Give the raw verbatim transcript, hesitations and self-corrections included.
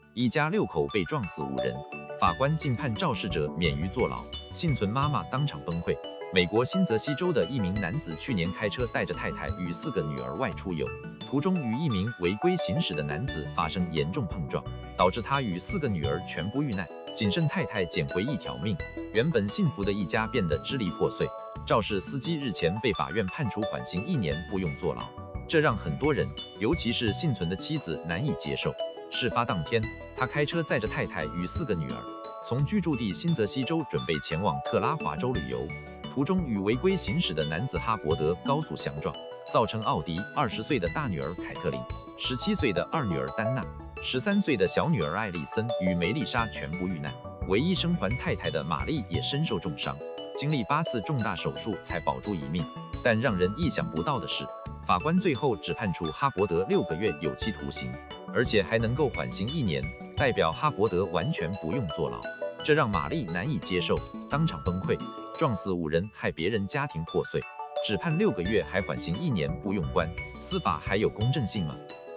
一家六口被撞死五人，法官竟判肇事者免于坐牢，幸存妈妈当场崩溃。美国新泽西州的一名男子去年开车带着太太与四个女儿外出游，途中与一名违规行驶的男子发生严重碰撞，导致他与四个女儿全部遇难，仅剩太太捡回一条命。原本幸福的一家变得支离破碎。肇事司机日前被法院判处缓刑一年，不用坐牢，这让很多人，尤其是幸存的妻子难以接受。事发当天，他开车载着太太与四个女儿，从居住地新泽西州准备前往特拉华州旅游，途中与违规行驶的男子哈伯德高速相撞，造成奥迪二十岁的大女儿凯特琳、十七岁的二女儿丹娜、十三岁的小女儿艾丽森与梅丽莎全部遇难，唯一生还太太的玛丽也身受重伤，经历八次重大手术才保住一命。但让人意想不到的是，法官最后只判处哈伯德六个月有期徒刑，而且还能够缓刑一年，代表哈伯德完全不用坐牢。这让玛丽难以接受，当场崩溃。撞死五人，害别人家庭破碎，只判六个月还缓刑一年不用关，司法还有公正性吗？